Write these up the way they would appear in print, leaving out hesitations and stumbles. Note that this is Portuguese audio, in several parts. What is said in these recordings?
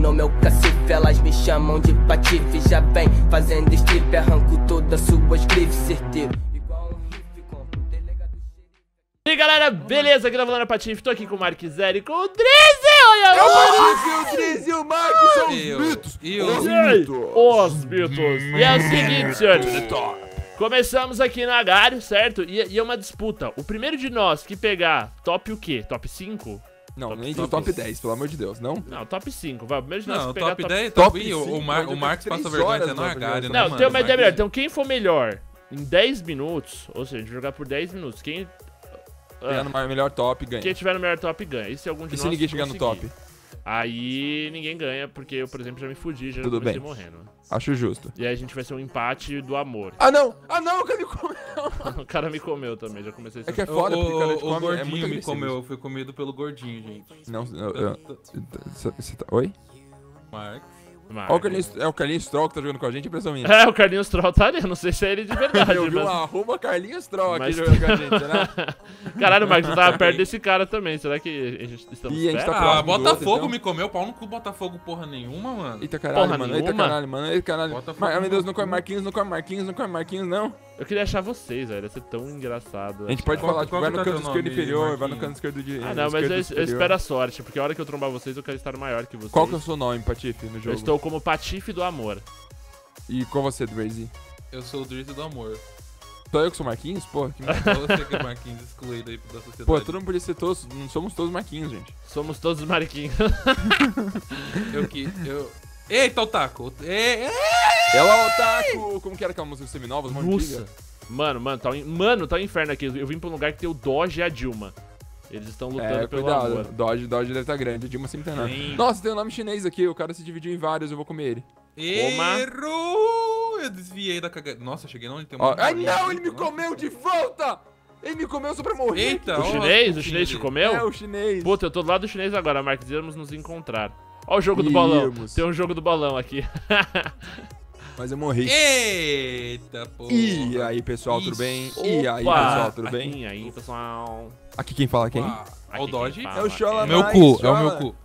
no meu cacife, elas me chamam de patife. Já vem fazendo strip, arranco todas suas grifes, certeiro. Igual um riff, compro o delegado xerife. E aí galera, beleza? Aqui tá falando a Patife, tô aqui com o Mark Zero e com o Drizzy! Olha O Drizzy e o Mark são os mitos! Os mitos! E é o seguinte, senhores, começamos aqui na Agário, certo? E é uma disputa. O primeiro de nós que pegar top o quê? Top 5? Não, nem do top 10, pelo amor de Deus, não? Não, top 5, vai. O primeiro de nós Não, que pegar top 10, top top 5. 5, O Marcos passa vergonha até no Agário, né, Não, mano? tem uma ideia melhor. Então quem for melhor em 10 minutos, ou seja, jogar por 10 minutos, quem Pegar no melhor top, ganha. quem tiver no melhor top ganha. E se algum de E nós se ninguém chegar no conseguir? top? Aí ninguém ganha, porque eu, por exemplo, já me fudi, já Tudo comecei bem. morrendo. Acho justo. E aí a gente vai ser um empate do amor. Ah, não! Ah, não! O cara me comeu! O cara me comeu também, já comecei a É que é foda, porque o cara te O come, é muito gordinho me agressivo. comeu, eu fui comido pelo gordinho, gente. Não, você tá... Oi? Marcos. Mas- Ó, o Carlinhos Troll que tá jogando com a gente, impressão minha. É, o Carlinhos Troll tá ali, eu não sei se é ele de verdade. Eu vi mas- um arroba Carlinhos Troll aqui mas- jogando com a gente, né? Caralho, Marcos, você tava perto desse cara também. Será que a gente estamos E a gente perto? tá Ah, próximo do Botafogo outro, então. me comeu, pau no cu Botafogo porra nenhuma, mano. Eita caralho, Porra mano. nenhuma. Eita caralho, mano. Eita caralho. Botafogo Ai, meu Deus, não no come cu. Marquinhos, não come Marquinhos, não come Marquinhos, não. Eu queria achar vocês, velho. Ia ser tão engraçado. A gente pode Qual- falar, tipo, qual vai que no tá canto teu esquerdo nome, inferior, vai no Marquinhos? canto esquerdo de. Ah, não, mas eu espero a sorte, porque a hora que eu trombar vocês, eu quero estar maior que vocês. Qual que é o seu nome, Patife, no Eu jogo? estou como Patife do Amor. E com você, Drizzy? Eu sou o Drizzy do amor. Só eu que sou Marquinhos? Porra, que merda. Só você que é Marquinhos excluído aí da sociedade. Pô, todo mundo podia ser todos, não somos todos Marquinhos, gente. Somos todos Marquinhos. Eu... Eita, o taco! Ela Otaku! Como que era aquela música seminovas? Uma Nossa. antiga? Mano, tá um inferno aqui. Eu vim pra um lugar que tem o Doge e a Dilma. Eles estão lutando É, pelo cuidado. amor. Dodge deve estar grande. A Dilma sempre tem nada. Sim. Nossa, tem um nome chinês aqui. O cara se dividiu em vários. Eu vou comer ele. Errou! Eu desviei da cagada. Nossa, cheguei não, ele tem uma... Ó, ai, bolinha não! aqui, Ele me nossa. comeu de volta! Ele me comeu só pra morrer. Eita, O ó, chinês? O as chinês te pouquinhas comeu? É, o chinês. Puta, eu tô do lado do chinês agora, Marcos. Íamos nos encontrar. Ó o jogo do Íamos. bolão. Tem um jogo do bolão aqui. Mas eu morri. dele. Eita, porra. E aí, pessoal, tudo bem? Isso. E aí, Opa! pessoal, tudo bem? E aí, pessoal? Aqui quem fala quem? Opa. Aqui Ó, o quem Dodge. fala É o Chola Meu Mais, cu, é o Chola. meu cu.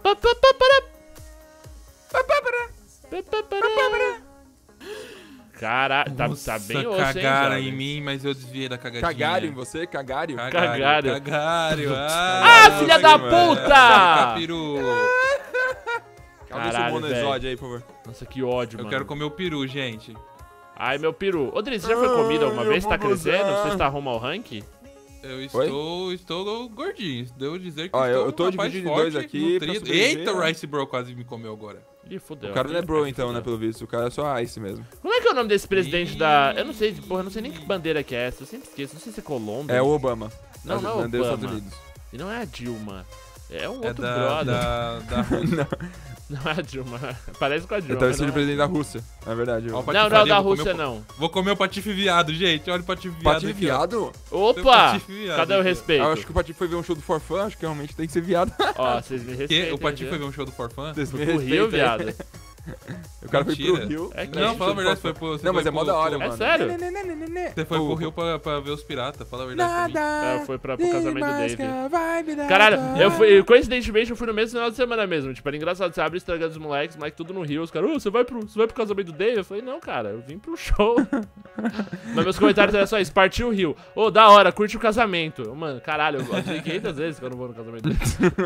Caralho, tá Nossa, bem osso, hein, cagaram jovem? em mim, mas eu desviei da cagadinha. Cagaram em você? Cagaram? Cagaram. Cagaram. Ah, filha da puta! Capiru. Calma esse Caralho, monoexódio aí, por favor. Nossa, que ódio, Eu mano. quero comer o peru, gente. Ai, meu peru. Ô, Dri, você já foi comido alguma Ai, vez? eu Tá vou crescendo? gozar. Você está rumo ao rank? Eu estou gordinho. Devo dizer que Ó, estou eu tô um rapaz dividido em dois forte, aqui pra nutrido. sobreviver. Eita, o Rice Bro quase me comeu agora. Ih, fudeu. O cara não é bro, então, né, Fudeu. pelo visto. O cara é só Ice mesmo. Como é que é o nome desse presidente da... Eu não sei, porra, eu não sei nem que bandeira que é essa. Eu sempre esqueço. Não sei se é Colômbia. É o Obama. Não, não é o Bandeira dos Obama. Estados Unidos. E não é a Dilma. É um É outro da brother. Rússia. Não é a Dilma. Parece com a Dilma. Então mas esse é não o presidente da Rússia. É verdade. Ó, o Não, não, patifaria, da vou comer Rússia o- não. Vou comer o patife viado, gente. Olha o patife viado Patife aqui, ó. viado? Opa! Patife viado Cadê o aqui, ó. respeito? Eu acho que o Patife foi ver um show do Forfã. Acho que realmente tem que ser viado. Ó, vocês me Que? respeitam. O patife viu? foi ver um show do Forfã? Vocês me Pro Rio, respeitam aí. viado. O cara foi Mentira. pro Rio. É que Não, isso, fala a verdade, Forfã. foi pro... você Não, mas foi é mó pro- da hora, É mano. sério? Você foi pro Rio pra ver os piratas, fala a verdade pra mim. Foi pro casamento dele. Caralho, coincidentemente, eu fui no mesmo final de semana mesmo. Tipo, era engraçado, você abre o Instagram dos moleques tudo no Rio. Os caras, você vai pro casamento do Dave? Eu falei, não, cara, eu vim pro show. Mas meus comentários eram só isso, partiu o Rio. Ô, da hora, curte o casamento. Eu, mano, caralho, eu falei 500 vezes que eu não vou no casamento dele.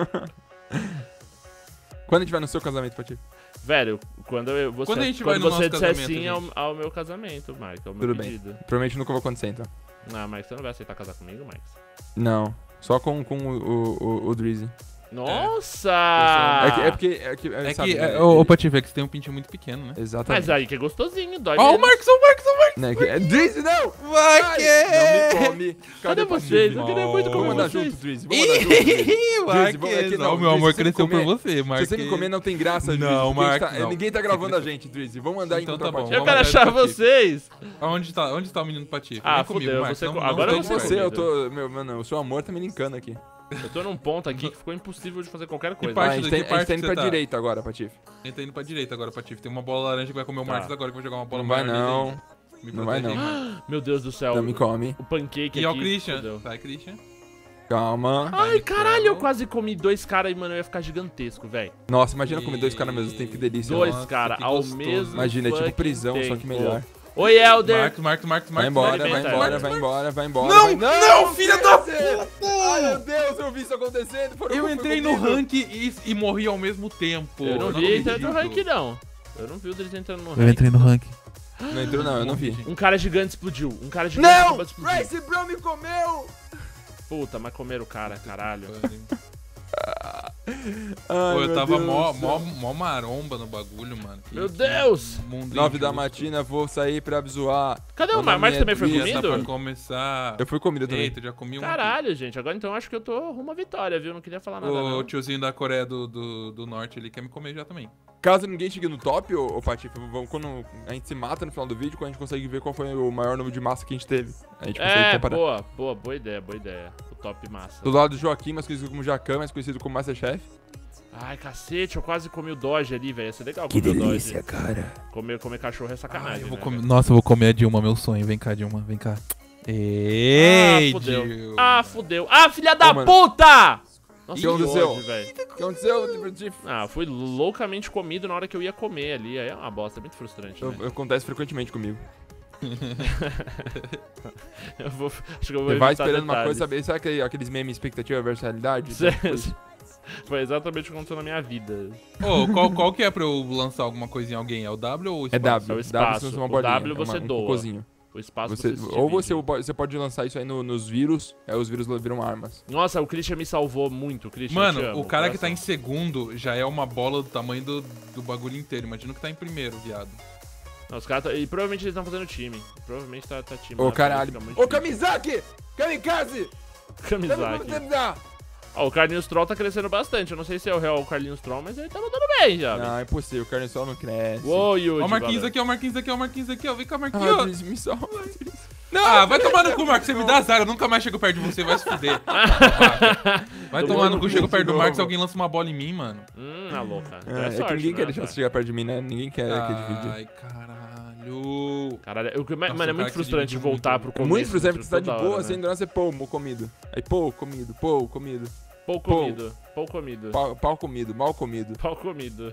Quando a gente vai no seu casamento, Patife? Velho, quando Quando a gente vai no você nosso disser casamento, sim gente? ao meu casamento, Mike, ao meu Tudo bem. pedido. Provavelmente nunca vou acontecer, então. Não, Mike, você não vai aceitar casar comigo, Mike? Não. Só com o Drizzy. Nossa! É que É sabe, que, né? ô Patife, é que você tem um pintinho muito pequeno, né? Exatamente. Mas aí que é gostosinho, dói Ó, o menos. Marcos! Né, que- Drizzy, não! Vai Ai, que... Não me come. Cadê o vocês? Patife? Eu queria muito Vamos comer andar vocês. junto, Drizzy. Vamos andar junto, Drizzy. Vai Drizzy, é que não, o meu amor Drizzy, se cresceu comer- por você, Marcos. Se você me comer, não tem graça, Drizzy. Não, porque a gente Marcos, não. Ninguém tá gravando a gente, Drizzy. Vamos andar Então em tá bom. contrapartida. Eu quero Vamos achar andar de vocês. Onde tá o menino Patife? Ah, Vem comigo, fudeu, Marcos. você- Não, agora não Eu você tô com tem você, como. eu tô... Mano, o seu amor tá me linkando aqui. Eu tô num ponto aqui que ficou impossível de fazer qualquer coisa. parte Ah, a gente de tem- que a gente parte tá indo você pra tá? direita agora, Patife. Ele tá indo pra direita agora, Patife. Tem uma bola laranja que vai comer o Tá. Marcos agora, que eu vou jogar uma bola Não vai vermelha não. aí. Me Não vai protege não. aí, Marcos. Meu Deus do céu. Não me come. O pancake E é o aqui, Christian. fudeu. Vai, Christian. Calma. Ai, caralho, eu quase comi 2 caras e, mano, eu ia ficar gigantesco, velho. Nossa, imagina comer 2 caras ao mesmo tempo, que delícia. 2 Nossa, caras que ao gostoso. mesmo Imagina, é tipo fucking prisão, só tempo. que melhor. Oi, Helder. Marcos. Vai embora, vai alimenta, embora, Helder. vai embora, vai embora. Não, vai... não, filha da puta! Ai, meu Deus, eu vi isso acontecendo. Eu entrei no rank e morri ao mesmo tempo. Eu não vi entrando no rank, não. Eu não vi o deles entrando no rank. Eu entrei no rank. Não entrou não, eu não vi. Um cara gigante explodiu. Um cara gigante explodiu. Race Brown me comeu! Puta, mas comeram o cara, caralho. Pô, eu tava mó maromba no bagulho, mano. Meu Deus! 9 da matina, vou sair pra zoar. Cadê o Mar? Marcos também foi Tá pra comido? começar. Eu fui comido também. Eita, já comi um. Caralho, gente. Agora então acho que eu tô rumo à vitória, viu? Não queria falar nada, O não. tiozinho da Coreia do Norte ali quer me comer já também. Caso ninguém chegue no top, ô Patife, quando a gente se mata no final do vídeo, quando a gente consegue ver qual foi o maior número de massa que a gente teve. A gente consegue comparar. Boa ideia. O top massa. Do lado do Joaquim, mais conhecido como Jacan, mais conhecido como Masterchef. Ai, cacete, eu quase comi o Dodge ali, velho. Ia ser legal comer o Dodge. cara. Comer cachorro é sacanagem, Eu vou né, comer... velho? Nossa, eu vou comer a Dilma, meu sonho. Vem cá, Dilma, vem cá. Ah, fudeu. Dilma. Ah, fudeu. Ah, filha da mano. puta! Nossa, Que aconteceu? ódio, velho. O que aconteceu, Patife? Ah, fui loucamente comido na hora que eu ia comer ali. Aí é uma bosta, é muito frustrante, né? Acontece frequentemente comigo. Eu vou, acho que eu vou Você vai evitar esperando uma coisa, detalhes. sabe aqueles memes expectativa versus realidade? Foi exatamente o que aconteceu na minha vida. Ô, qual que é pra eu lançar alguma coisa em alguém? É o W ou o É espaço? W. É o espaço. W, uma O bolinha, W você um doa. cocôzinho. O espaço Você, você ou divide. você pode lançar isso aí nos vírus, aí os vírus viram armas. Nossa, o Christian me salvou muito, Christian. Mano, eu te amo, o cara que tá em coração. segundo já é uma bola do tamanho do bagulho inteiro. Imagina o que tá em primeiro, viado. Não, os caras e provavelmente eles estão fazendo time. Provavelmente tá time. Ô, lá, caralho. fica muito Ô, difícil. Kamizaki! Kamikaze! Kamizaki. Kamizaki! Ó, o Carlinhos Troll tá crescendo bastante. Eu não sei se é o real Carlinhos Troll, mas ele tá mandando bem já. velho. Não, é impossível, o carne só não cresce. Uou, Yudi. Ó o Marquinhos valeu. aqui, ó o Marquinhos aqui, ó o Marquinhos aqui, ó. Vem cá, Ah, Marquinhos. Deus, me salva. Ah, vai tomar no cu, Marcos. Você me dá azar. Eu nunca mais chego perto de você. Vai se fuder. Vai tomar no cu. Chego perto do Marcos e alguém lança uma bola em mim, mano. A louca. Então É, é que sorte, ninguém né, quer deixar cara? você chegar perto de mim, né? Ninguém quer dividir. Ai, caralho. Caralho, mano, Nossa, é o cara muito que frustrante divide voltar muito. pro É começo. muito frustrante porque você tá de toda boa, hora, sem né? graça, é pô, comido. Aí pô, comido, pô, comido. Pau comido. Pau comido. Pau comido, mal comido. Pau comido.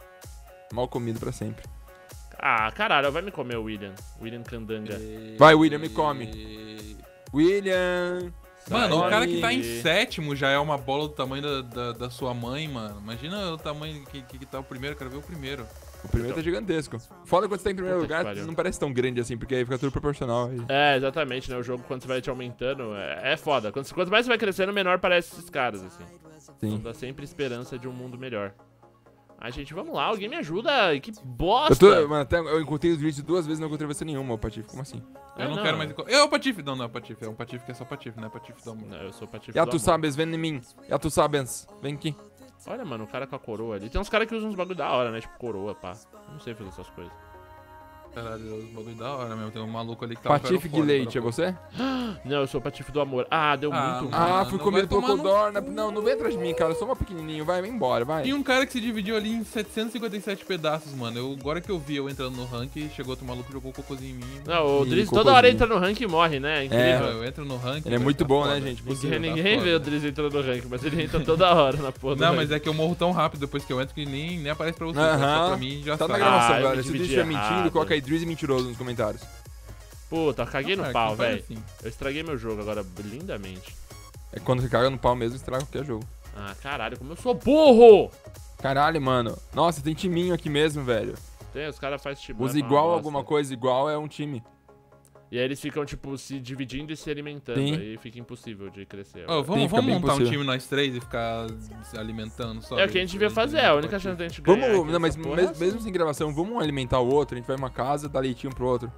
Mal comido pra sempre. Ah, caralho, vai me comer o William. William Candanga. Vai, William, me come. William! Mano, Sai o cara que tá daí. em sétimo já é uma bola do tamanho da sua mãe, mano. Imagina o tamanho que tá o primeiro. Eu quero ver o primeiro. O primeiro tá gigantesco. Foda quando você tá em primeiro Puta que lugar, pariu. não parece tão grande assim, porque aí fica tudo proporcional. É, exatamente, né? O jogo, quando você vai te aumentando, é foda. Quanto mais você vai crescendo, menor parece esses caras, assim. Então Sim. dá sempre esperança de um mundo melhor. Ai, gente, vamos lá. Alguém me ajuda. Que bosta. Mano, até eu encontrei os vídeos 2 vezes e não encontrei você nenhuma, ô Patife. Como assim? Eu não não. quero mais. É o Patife. Não, não é o Patife. É um Patife que é só Patife, não é Patife do amor. Não, eu sou patife Já do tu amor. sabes, vem em mim. Já tu sabes. Vem aqui. Olha, mano, o cara com a coroa ali. Tem uns caras que usam uns bagulho da hora, né? Tipo coroa, pá. Não sei fazer essas coisas. Caralho, os bagulho da hora mesmo. Tem um maluco ali que tá Patife Guilherme, é você? Não, eu sou o patife do amor. Ah, deu Ah, muito. mano. Ah, fui não comido vai pelo tomar no Codorna. Não vem atrás de mim, cara. Eu sou uma pequenininho. Vai embora, vai. Tinha um cara que se dividiu ali em 757 pedaços, mano. Agora que eu vi eu entrando no rank, chegou outro maluco e jogou o cocôzinho em mim. Não, o Ih, Driz cocôzinho. toda hora entra no rank e morre, né? É incrível. Eu entro no rank. Ele é velho, muito tá bom, foda. né, gente? Ninguém vê o Driz entrando no rank, mas ele entra toda hora na porra do Não, rank. mas é que eu morro tão rápido depois que eu entro que nem aparece pra você. Só Aham. pra mim já Tá na sai. gravação, eu galera. me Se o dividi Driz estiver mentindo, errado. coloca aí Driz e mentiroso nos comentários. Puta, caguei no Ah, pau, que faz velho. assim. Eu estraguei meu jogo agora lindamente. É quando você caga no pau mesmo, estraga qualquer jogo. Ah, caralho, como eu sou burro! Caralho, mano. Nossa, tem timinho aqui mesmo, velho. Tem, os caras fazem time. Usa igual alguma coisa, igual é um time. E aí eles ficam, tipo, se dividindo e se alimentando. Sim. Aí fica impossível de crescer. Ô, Sim, vamos fica bem montar um possível. time nós três e ficar se alimentando só. É o que a gente devia fazer, é a única chance da gente ganhar. Vamos, aqui não, mas nessa porra é mesmo sem gravação, vamos alimentar o outro, a gente vai uma casa, dá leitinho pro outro.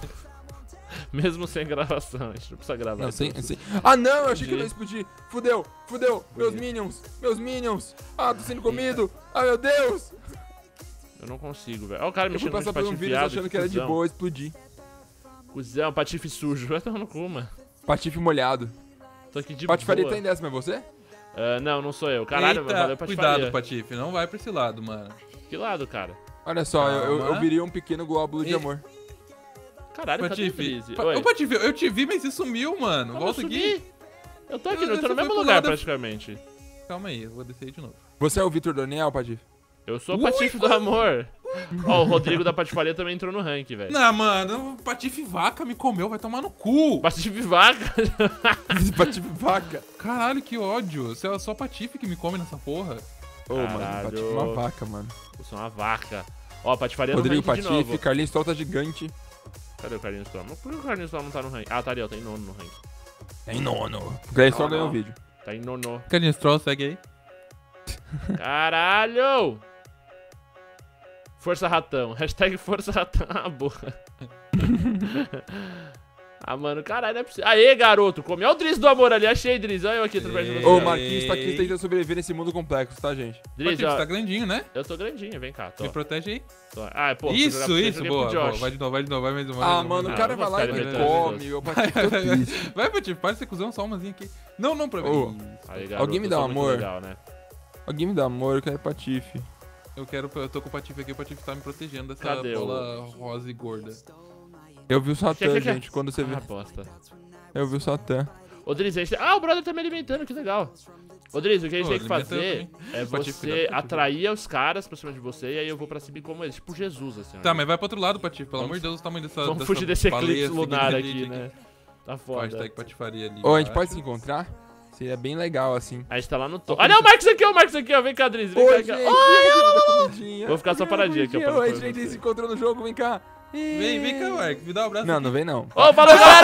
Mesmo sem gravação, a gente não precisa gravar. Não, sem, tudo. sem... Ah, não, eu achei que eu ia explodir. Fudeu, meus minions. Ah, tô sendo comido. Ah, meu Deus. Eu não consigo, velho. Olha o cara Eu fui mexendo passar no por um patife vírus viado, achando que era de cuzão. boa explodir. Cusão, patife sujo. Vai tomar no cu, mano. Patife molhado. Tô aqui de Patifaria boa. tá em décima, é você? Não sou eu. Caralho, Eita, valeu patifaria. cuidado, Patife. Não vai pra esse lado, mano. Que lado, cara? Olha só, eu Calma. viria um pequeno glóbulo de E- amor. Caralho, cadê o Patife. Drizzy? Ô, Patife, eu te vi, mas você sumiu, mano. Como Volta eu aqui. sumi? Eu tô aqui, eu tô Você no foi mesmo pro lugar lado- praticamente. Calma aí, eu vou descer aí de novo. Você é o Vitor Daniel, Patife? Eu sou o Patife do amor. Ó, o Rodrigo da Patifaria também entrou no rank, velho. Não, mano, o Patife Vaca me comeu, vai tomar no cu. Patife vaca. Patife vaca. Caralho, que ódio. Você é só Patife que me come nessa porra. Ô, mano, Caralho. Patife é uma vaca, mano. Eu sou uma vaca. Ó, Patifaria no Rodrigo rank de novo. Patife, Carlinhos Troll tá gigante. Cadê o Carlinhos Storm? Por que o Carlinhos Storm não tá no rank? Ah, tá ali, ó, tá em nono no rank. É em nono. O Carlinhos Troll ganhou o vídeo. Tá em nono. Carlinhos Troll, segue aí. Caralho! Força Ratão. Hashtag Força Ratão. Ah, boa. Ah, mano, caralho, não é possível. Aê, garoto. Comeu o Driz do amor ali. Achei, Driz. Olha eu aqui atrás de você. Ô, o Marquinhos tá aqui tentando sobreviver nesse mundo complexo, tá, gente? Driz, Patife, ó. você tá grandinho, né? Eu tô grandinho, vem cá. Tô. Me protege aí. Ah, pô. Isso, joguei isso, pro boa, boa. Josh. Vai de novo, vai de novo, vai mais uma. Ah, mais uma, mano, o mais cara eu vai vou lá ficar e me imitando come. O Patife tá triste. uma. Vai, Patife, para de ser cuzão, só umazinha aqui. Não, não, pra Ô. mim. Aí, garoto, Alguém me eu dá sou um muito amor? legal, né? Alguém me dá amor, eu quero Patife. Eu tô com o Patife aqui, o Patife tá me protegendo dessa Cadê bola rosa e gorda. Eu vi o Satã, Que- gente, quando você viu. Ah, bosta. Eu vi o Satã. Ô, Driz, a gente... Ah, o brother tá me alimentando, que legal. Ô, Driz, o que a gente Pô, tem que alimenta eu fazer é Patife, você cuidado, Patife. atrair os caras pra cima de você e aí eu vou pra cima e como eles. Tipo Jesus, assim. ó. Tá, mas vai pro outro lado, Patife. Pelo Vamos- amor de Deus, o tamanho dessa. Vamos dessa fugir desse baleia eclipse lunar seguindo a aqui, gente né? Tá Pode foda. estar com patifaria ali. Ô, a gente embaixo. pode se encontrar? Seria bem legal, assim. A gente tá lá no topo. Olha o Marcos aqui, ó, o Marcos aqui, ó. Vem cá, Driz. Vem cá, Oi, aqui, ó. gente, comidinha. Vou ficar só paradinho aqui, ó, pra Oi, não gente, fazer. se encontrou no jogo, vem cá. Vem cá, Mark. Me dá um abraço. Não, aqui. não vem não. Ô, falou, galera!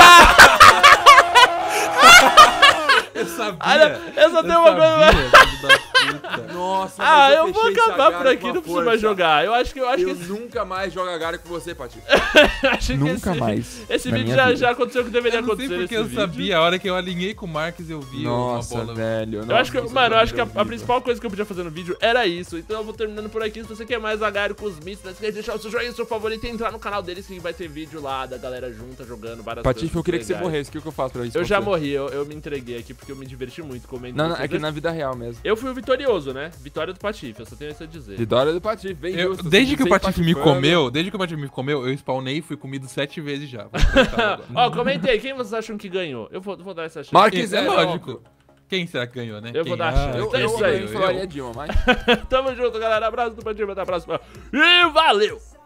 Eu sabia. Olha, eu só tenho uma coisa. filho da puta. Nossa, Ah, eu vou acabar por aqui, não preciso mais jogar. Eu acho que Eu nunca mais jogo Agari com você, Patife. acho que Nunca esse, mais Esse na vídeo minha já, vida. já aconteceu o que deveria Eu não sei acontecer porque nesse eu vídeo. sabia. A hora que eu alinhei com o Marcos, eu vi Nossa, uma bola. velho. Eu acho que, nossa, mano, eu acho que isso a principal coisa que eu podia fazer no vídeo era isso. Então eu vou terminando por aqui. Se você quer mais Agari com os mitos, não esquece de deixar o seu joinha, o seu favorito e entrar no canal deles que vai ter vídeo lá da galera junta jogando várias coisas. Patife, eu queria que você legais. morresse. O que eu faço pra isso? Eu já morri, eu me entreguei aqui porque eu me diverti muito comendo. Não, não, vocês é que dois. na vida real mesmo. Eu fui o vitorioso, né? Vitória do Patife, eu só tenho isso a dizer. Vitória do Patife, bem justo. Desde que o Sem Patife me patifando. comeu, eu spawnei e fui comido 7 vezes já. Vou aproveitar agora. Ó, comentei, quem vocês acham que ganhou? Eu vou dar essa chance. Marques É é lógico. Quem será que ganhou, né? Eu vou Quem? dar a chance. Eu, É isso aí, eu falaria Dilma, mas... Tamo junto, galera. Abraço do Patife, até a próxima. E valeu!